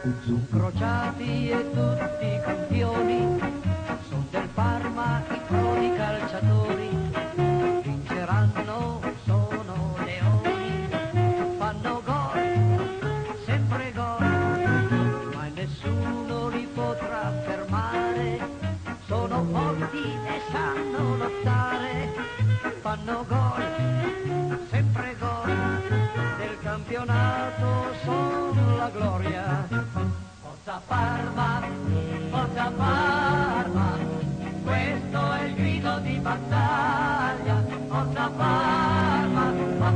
Son crociati e tutti campioni, son del Parma i prodi calciatori, vinceranno, sono leoni, fanno gol, sempre gol, ma nessuno li potrà fermare, sono forti e sanno lottare, fanno gol, sempre gol, del campionato sono la gloria. Forza Parma, forza Parma, questo è il grido di battaglia. Forza Parma,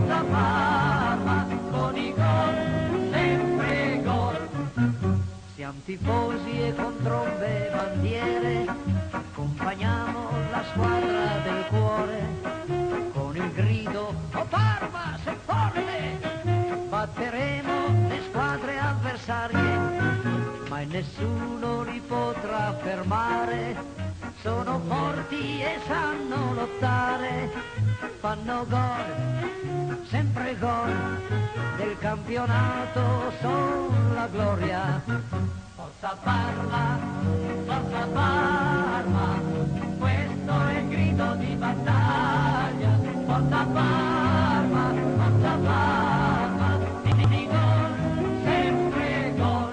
con i gol, sempre gol. Siamo tifosi e con trombe e bandiere, accompagniamo la squadra del cuore, con il grido, oh Parma, sei forte, batteremo le squadre avversarie, mai nessuno li potrà fermare, sono forti e sanno lottare, fanno gol, sempre gol, del campionato son la gloria. Forza Parma, questo è il grido di battaglia. Forza Parma, di gol, sempre gol.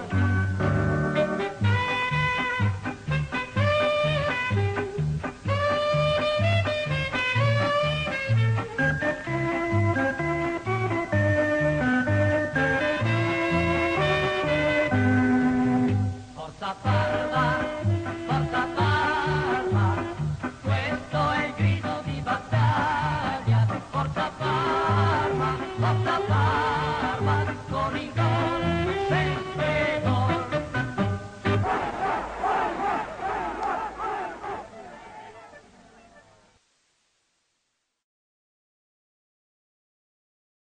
Forza Parma, questo è il grido di battaglia. Forza Parma,